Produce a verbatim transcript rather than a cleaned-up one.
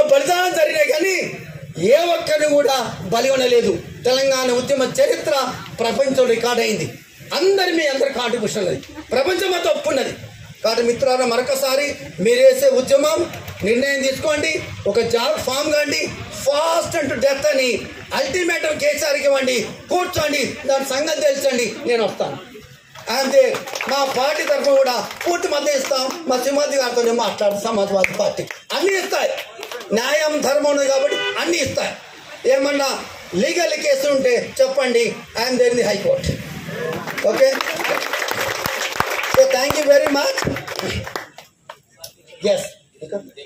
బలిదానం జరిగినాయి కానీ ఏ ఒక్కరిని కూడా బలి ఉండలేదు. తెలంగాణ ఉద్యమ చరిత్ర ప్రపంచం రికార్డ్ అయింది. అందరి మీ అందరి కాంట్రిబ్యూషన్ ఉన్నది, ప్రపంచం అంతా ఒప్పున్నది. కాబట్టి మిత్రులారా, మరొకసారి మీరు వేసే ఉద్యమం నిర్ణయం తీసుకోండి, ఒక జాబ్ ఫామ్ కాండి, ఫాస్ట్ అండ్ డెత్ అని అల్టిమేటం కేసీఆర్కి ఇవ్వండి, కూర్చోండి, దాని సంగతి తెలుసండి, నేను వస్తాను. అంతే. మా పార్టీ తరఫున కూడా పూర్తి మద్దతు ఇస్తాం. మా సింహాద్రి గారితో మాట్లాడు, సమాజ్వాదీ పార్టీ అన్నీ ఇస్తాయి, న్యాయం ధర్మం ఉంది కాబట్టి అన్నీ ఇస్తాయి. ఏమన్నా లీగల్ కేసు ఉంటే చెప్పండి, I'm there in the high court. Okay, so thank you very much. Yes.